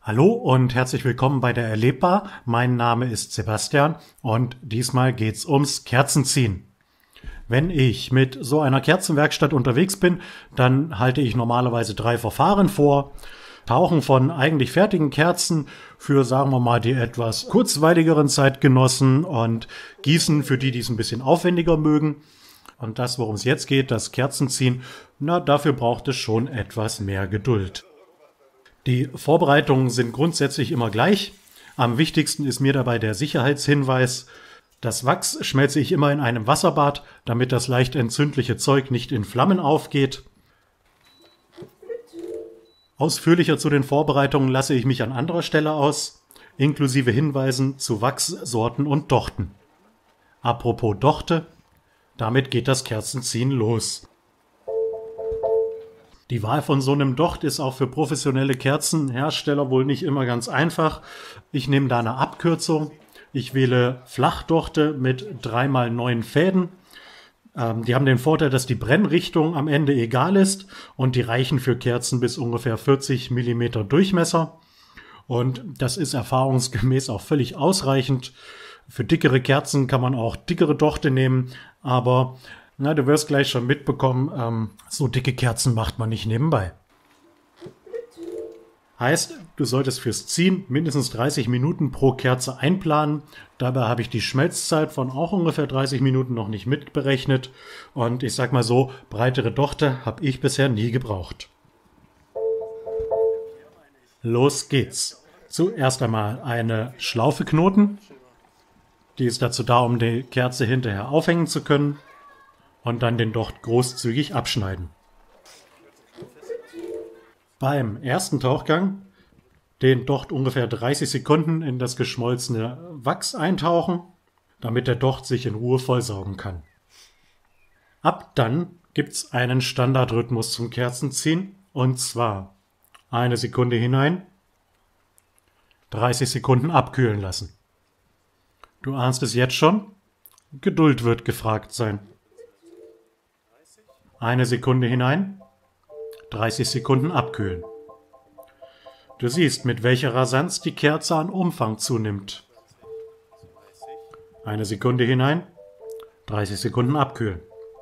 Hallo und herzlich willkommen bei der Erlebbar. Mein Name ist Sebastian und diesmal geht's ums Kerzenziehen. Wenn ich mit so einer Kerzenwerkstatt unterwegs bin, dann halte ich normalerweise 3 Verfahren vor. Tauchen von eigentlich fertigen Kerzen für, sagen wir mal, die etwas kurzweiligeren Zeitgenossen und Gießen für die, die es ein bisschen aufwendiger mögen. Und das, worum es jetzt geht, das Kerzenziehen, dafür braucht es schon etwas mehr Geduld. Die Vorbereitungen sind grundsätzlich immer gleich. Am wichtigsten ist mir dabei der Sicherheitshinweis. Das Wachs schmelze ich immer in einem Wasserbad, damit das leicht entzündliche Zeug nicht in Flammen aufgeht. Ausführlicher zu den Vorbereitungen lasse ich mich an anderer Stelle aus, inklusive Hinweisen zu Wachssorten und Dochten. Apropos Dochte, damit geht das Kerzenziehen los. Die Wahl von so einem Docht ist auch für professionelle Kerzenhersteller wohl nicht immer ganz einfach. Ich nehme da eine Abkürzung. Ich wähle Flachdochte mit 3x9 Fäden. Die haben den Vorteil, dass die Brennrichtung am Ende egal ist und die reichen für Kerzen bis ungefähr 40 mm Durchmesser. Und das ist erfahrungsgemäß auch völlig ausreichend. Für dickere Kerzen kann man auch dickere Dochte nehmen, aber du wirst gleich schon mitbekommen, so dicke Kerzen macht man nicht nebenbei. Heißt, du solltest fürs Ziehen mindestens 30 Minuten pro Kerze einplanen. Dabei habe ich die Schmelzzeit von auch ungefähr 30 Minuten noch nicht mitberechnet. Und ich sag mal so, breitere Dochte habe ich bisher nie gebraucht. Los geht's. Zuerst einmal eine Schlaufe knoten. Die ist dazu da, um die Kerze hinterher aufhängen zu können. Und dann den Docht großzügig abschneiden. Beim ersten Tauchgang den Docht ungefähr 30 Sekunden in das geschmolzene Wachs eintauchen, damit der Docht sich in Ruhe vollsaugen kann. Ab dann gibt's einen Standardrhythmus zum Kerzenziehen, und zwar 1 Sekunde hinein, 30 Sekunden abkühlen lassen. Du ahnst es jetzt schon, Geduld wird gefragt sein. 1 Sekunde hinein, 30 Sekunden abkühlen. Du siehst, mit welcher Rasanz die Kerze an Umfang zunimmt. 1 Sekunde hinein, 30 Sekunden abkühlen.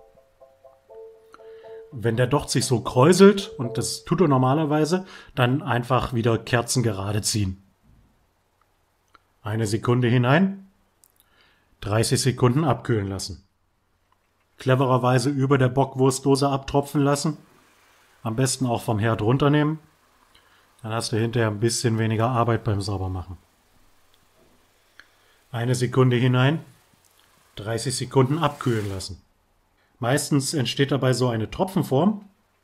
Wenn der Docht sich so kräuselt, und das tut er normalerweise, dann einfach wieder kerzengerade ziehen. 1 Sekunde hinein, 30 Sekunden abkühlen lassen. Clevererweise über der Bockwurstdose abtropfen lassen. Am besten auch vom Herd runternehmen. Dann hast du hinterher ein bisschen weniger Arbeit beim Saubermachen. 1 Sekunde hinein, 30 Sekunden abkühlen lassen. Meistens entsteht dabei so eine Tropfenform.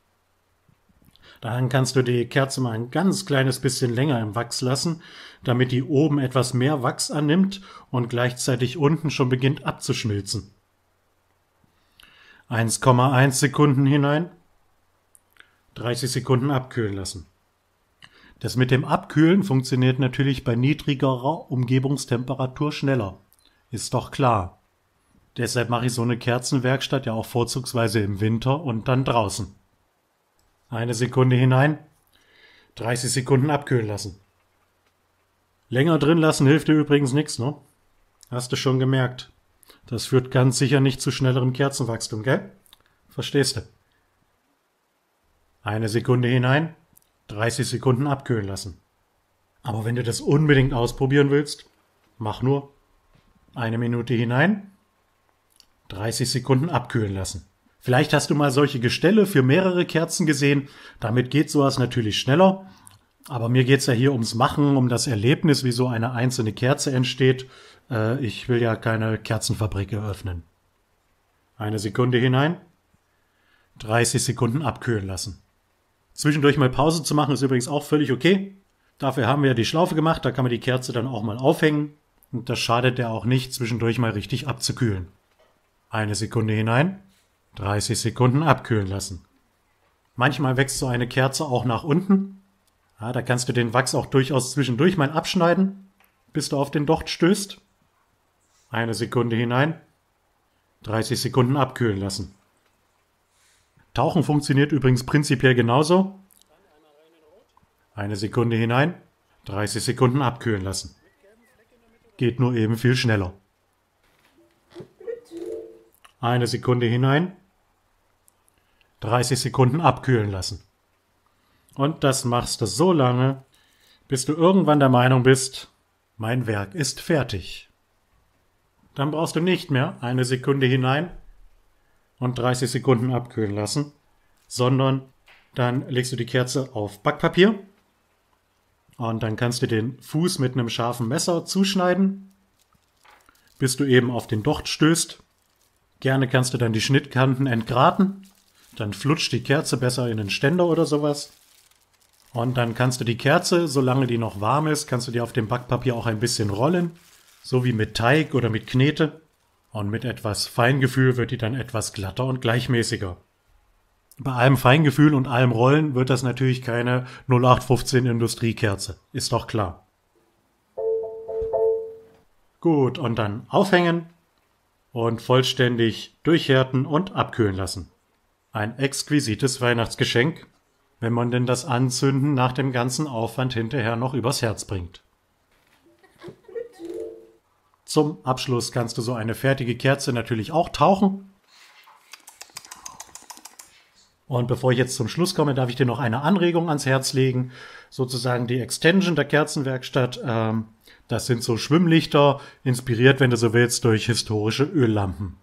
Dann kannst du die Kerze mal ein ganz kleines bisschen länger im Wachs lassen, damit die oben etwas mehr Wachs annimmt und gleichzeitig unten schon beginnt abzuschmilzen. 1,1 Sekunden hinein, 30 Sekunden abkühlen lassen. Das mit dem Abkühlen funktioniert natürlich bei niedrigerer Umgebungstemperatur schneller. Ist doch klar. Deshalb mache ich so eine Kerzenwerkstatt ja auch vorzugsweise im Winter und dann draußen. 1 Sekunde hinein, 30 Sekunden abkühlen lassen. Länger drin lassen hilft dir übrigens nichts, ne? Hast du schon gemerkt. Das führt ganz sicher nicht zu schnellerem Kerzenwachstum, gell? Verstehst du? 1 Sekunde hinein, 30 Sekunden abkühlen lassen. Aber wenn du das unbedingt ausprobieren willst, mach nur 1 Minute hinein, 30 Sekunden abkühlen lassen. Vielleicht hast du mal solche Gestelle für mehrere Kerzen gesehen. Damit geht sowas natürlich schneller. Aber mir geht's ja hier ums Machen, um das Erlebnis, wie so eine einzelne Kerze entsteht. Ich will ja keine Kerzenfabrik eröffnen. 1 Sekunde hinein, 30 Sekunden abkühlen lassen. Zwischendurch mal Pause zu machen ist übrigens auch völlig okay. Dafür haben wir ja die Schlaufe gemacht, da kann man die Kerze dann auch mal aufhängen. Und das schadet ja auch nicht, zwischendurch mal richtig abzukühlen. 1 Sekunde hinein, 30 Sekunden abkühlen lassen. Manchmal wächst so eine Kerze auch nach unten. Ja, da kannst du den Wachs auch durchaus zwischendurch mal abschneiden, bis du auf den Docht stößt. 1 Sekunde hinein, 30 Sekunden abkühlen lassen. Tauchen funktioniert übrigens prinzipiell genauso. 1 Sekunde hinein, 30 Sekunden abkühlen lassen. Geht nur eben viel schneller. 1 Sekunde hinein, 30 Sekunden abkühlen lassen. Und das machst du so lange, bis du irgendwann der Meinung bist, mein Werk ist fertig. Dann brauchst du nicht mehr 1 Sekunde hinein und 30 Sekunden abkühlen lassen, sondern dann legst du die Kerze auf Backpapier und dann kannst du den Fuß mit einem scharfen Messer zuschneiden, bis du eben auf den Docht stößt. Gerne kannst du dann die Schnittkanten entgraten, dann flutscht die Kerze besser in den Ständer oder sowas. Und dann kannst du die Kerze, solange die noch warm ist, kannst du die auf dem Backpapier auch ein bisschen rollen, so wie mit Teig oder mit Knete. Und mit etwas Feingefühl wird die dann etwas glatter und gleichmäßiger. Bei allem Feingefühl und allem Rollen wird das natürlich keine 0815 Industriekerze, ist doch klar. Gut, und dann aufhängen und vollständig durchhärten und abkühlen lassen. Ein exquisites Weihnachtsgeschenk, wenn man denn das Anzünden nach dem ganzen Aufwand hinterher noch übers Herz bringt. Zum Abschluss kannst du so eine fertige Kerze natürlich auch tauchen. Und bevor ich jetzt zum Schluss komme, darf ich dir noch eine Anregung ans Herz legen. Sozusagen die Extension der Kerzenwerkstatt. Das sind so Schwimmlichter, inspiriert, wenn du so willst, durch historische Öllampen.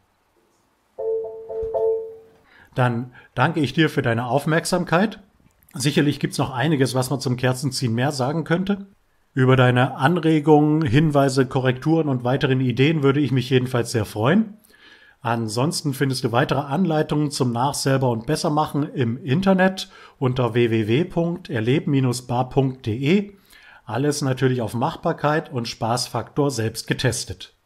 Dann danke ich dir für deine Aufmerksamkeit. Sicherlich gibt's noch einiges, was man zum Kerzenziehen mehr sagen könnte. Über deine Anregungen, Hinweise, Korrekturen und weiteren Ideen würde ich mich jedenfalls sehr freuen. Ansonsten findest du weitere Anleitungen zum Nachselber und Bessermachen im Internet unter www.erleben-bar.de. Alles natürlich auf Machbarkeit und Spaßfaktor selbst getestet.